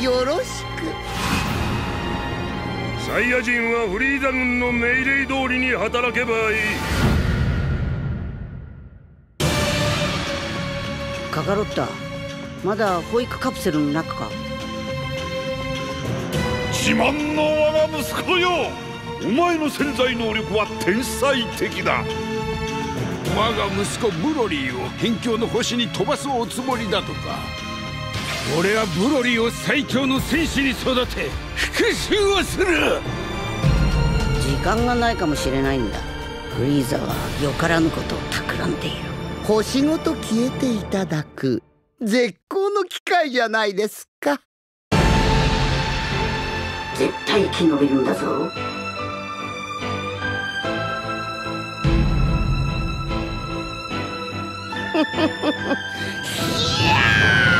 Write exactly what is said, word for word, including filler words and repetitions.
よろしく。 サイヤ人はフリーザ軍の命令通りに働けばいい。 カカロッタ、まだ保育カプセルの中か。 自慢の我が息子よ、お前の潜在能力は天才的だ。 我が息子ブロリーを辺境の星に飛ばすおつもりだとか。俺はブロリーを最強の戦士に育て復讐をする。 時間がないかもしれないんだ。フリーザはよからぬことを企んでいる。星ごと消えていただく絶好の機会じゃないですか。絶対生き延びるんだぞ。いやー